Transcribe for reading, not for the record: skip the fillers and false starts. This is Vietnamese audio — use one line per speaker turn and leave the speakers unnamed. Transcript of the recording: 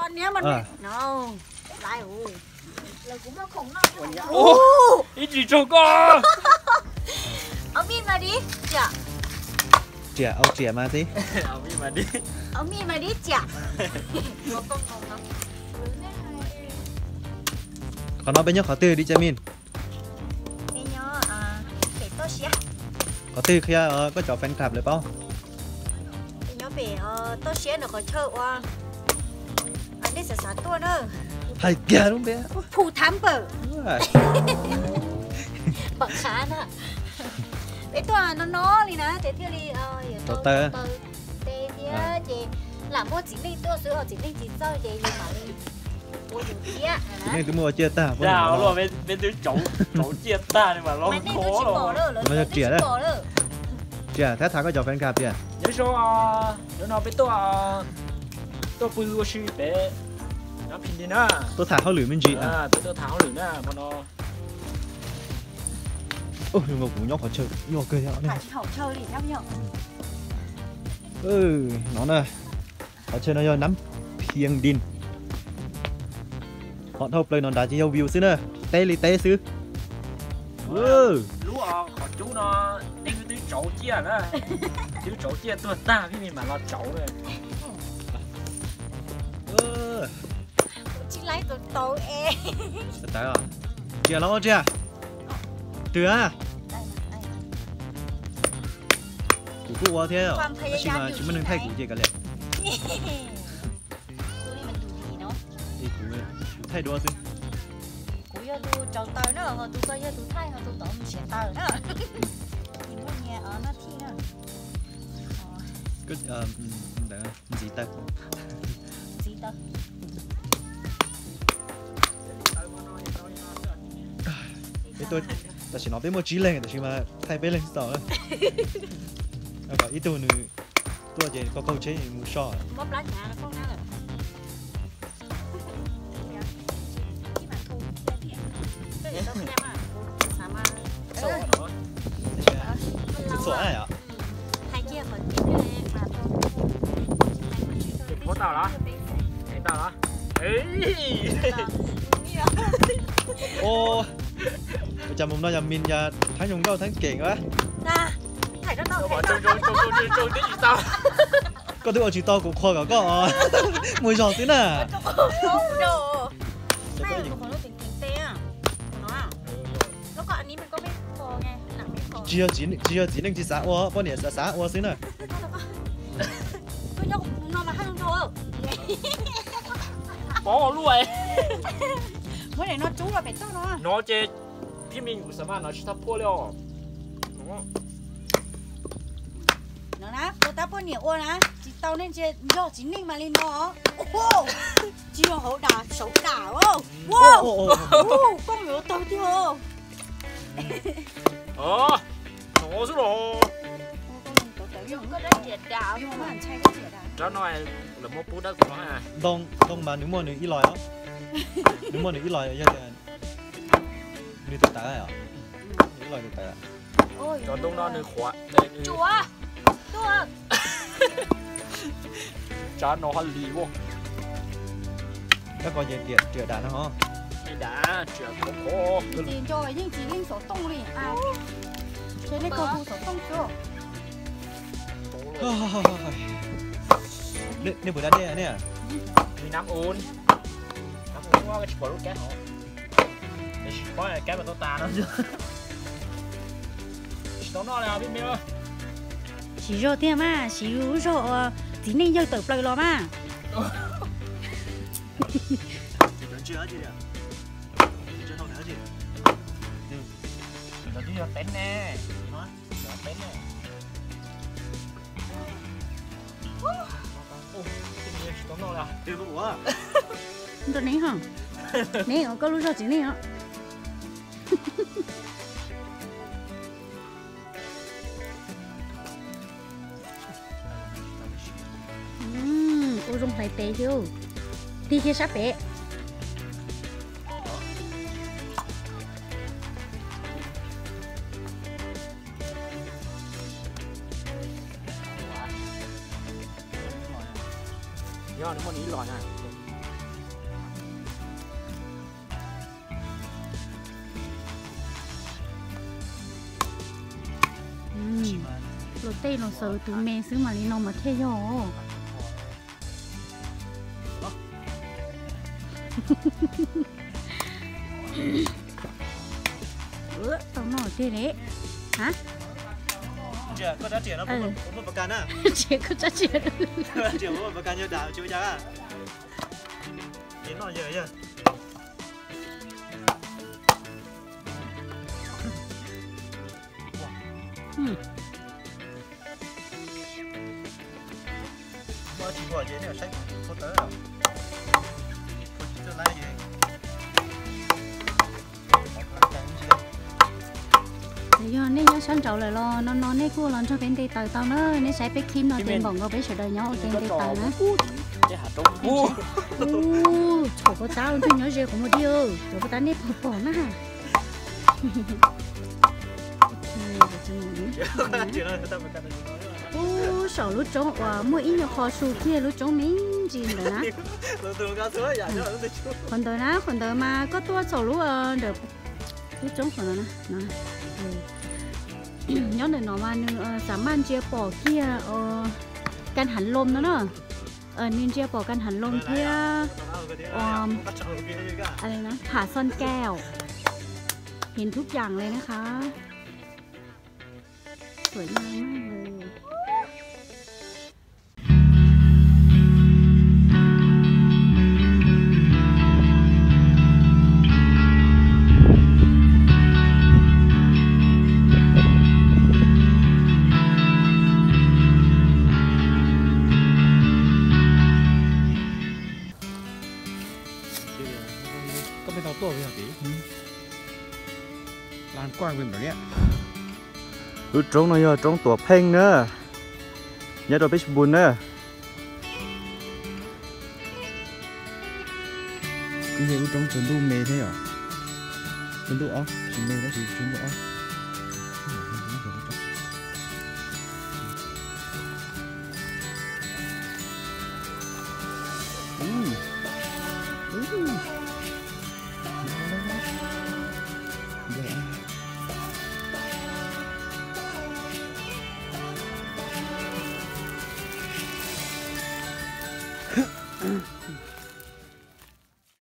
con nhé mình no lại là cũng nó khủng nó
ít gì cho con
ông min mà đi chả
chè ông chè mà tí
ông min mà đi
ông min mà đi chả một con ngồng lắm
còn nói bên nhớ khó từ đi cha min
bên nhớ để tôi xé
khó từ khi có cho fan club được không
bên nhớ về tôi xé nó có chơi qua anh đi sát tôi nữa
hay kia đúng bé
phụ thám bờ bậc khá nè bé tôi nó đi nè để theo đi
tổ tơ
để chị làm mua chính đi tôi sửa chính đi chỉ chơi để mà đi mua nhiều kia
nên tôi mua chia ta
nào luôn bên tôi chấu chia ta nhưng mà nó khó rồi
nó chè đấy chè thế thà có cho fan club chè
nhớ số nó bên tôi bự quá xí bé nó pin đi nè
tôi thả hao lửa mình gì
tôi tháo lửa nè mà nó
ôi nhưng mà cũng nhóc khó chơi nhóc cười nhau
phải hậu chơi đi nhóc nhóc
nó nè khó chơi nó nắm phiêng đin họ thâu play nó đã chỉ yêu view xứ nè tê li tê xứ
lúa họ chú nó nên cái chậu chia nè chú chậu chia tôi ta cái gì mà nó chậu rồi
chỉ lấy tụi tôi e
tại à chia lắm chưa từ à củ củ quá thế à chỉ mà chúng mình thay củ gì cả lẽ đi củ thay đồ gì
củ giờ tôi trồng tỏi nữa họ tôi coi giờ tôi thay họ tôi tỏi mình sẽ tỏi nữa những cái nhà ở nó thi nữa
cứ để gì ta
gì ta
tôi chỉ nói với một chí lên thì mà thay bên lên sao và ít tôi nữa tôi chỉ có câu chế một sò
bóp lá nhà nó không nào
sổ này à
hai kia còn cái mà
có tao đó thấy tao đó
ô chào mừng nó nhà mình nhà tháng dùng đâu tháng kiện quá
thầy đó đâu
trông cái gì tao
có thứ ở chỉ to của khoa cả có mùi giò thế nè
đồ này của nó tỉnh tỉnh tê à nó nó có anh ấy mình có biết kho nghe nặng biết kho
chỉ nên chỉ xã ô bao nhiêu xã ô xí nè
tôi nhóc nó mà ăn đồ
bỏ luôn rồi
mới này nó chú là phải cho
nó chơiพี่มินกูสามารถnó chắp po liao
nó nè tôi ta po nhiều ô nè chỉ tao nên chơi do chỉ ninh mà lên nó ô chỉ là hậu đà xấu đà ô wow con nhớ tao chưa
nó số đồ
có đất triệt đảo nhưng mà anh trai có triệt đảo
đó nói là một bút đất của nó à
đông mà nếu mua nữa ít lòi á nếu mua nữa ít lòi vậy thì như tự tả à ít lòi tự tả
ôi
cho đông nó nữa khóa
chúa
cho nó hơi lì vô
các con dây trượt đạn nó hả
đã trượt khô
tiền cho cái những chỉ linh sổ tung đi à chơi lấy cầu thủ sổ tung chưa
nên buổi đá đây nè
đi nắm ôn qua cái bờ cá họ có cái mà tôi tà nó chứ nó là biết chưa
chỉ rồi tiền mà chỉ rồi chỉ nên chơi tập lời lo mà
chưa gì à chưa không nữa gì
nó đi tén nè nó tén nè nó là
tiêu của quá
tôi nấy hả nấy có lúc sau chỉ nấy hả ô rung phải bé chứ đi kia sắp bé
nhớ nó muốn ý lòi này
tây nó sợ tụi mẹ xứ mà nó mà thế rồi tao nói thế đấy hả
chị có giá trị nó cũng một can à
chị có giá trị
chị cũng một can như đào chú giá à đến nó giờ chưa mua chỉ bỏ gì này sách có tới rồi cho lấy gì
thì do nên nhớ sáng trầu lại lo nó nên cua lần cho bên tây tàu tao nữa nên sẽ bé kim nó tiền bỏng có bé sợi đời nhau trên tây tàu nữa
cái hạt trống
chỗ có tao thì nhớ gì cũng một điều chỗ có tao nên bỏ nó hả sợ lúc trống mua ít nhiều kho su kia lúc trống mấy gì nữa nè còn đời mà có tua sợ lúc được lúc trống còn nữa nè nhớ để nó mà giảm man chia bỏ kia căn hẳn lôm nữa nè nên chia bỏ căn hẳn lôm kiaอะไรนะผาซ่อนแก้วเห็นทุกอย่างเลยนะคะสวยงามมากเลย
ก็เป็นเตาตัวเป็นแบบนี้ลานกว้างเป็นแบบนี้รู้ตรงหน่อยตรงตัวเพ่งเนอะอย่าตัวไปชบุญเนอะcái gì cũng trong chuẩn đu mê thế à chuẩn đu ó chuẩn mê đó chỉ chuẩn đu ó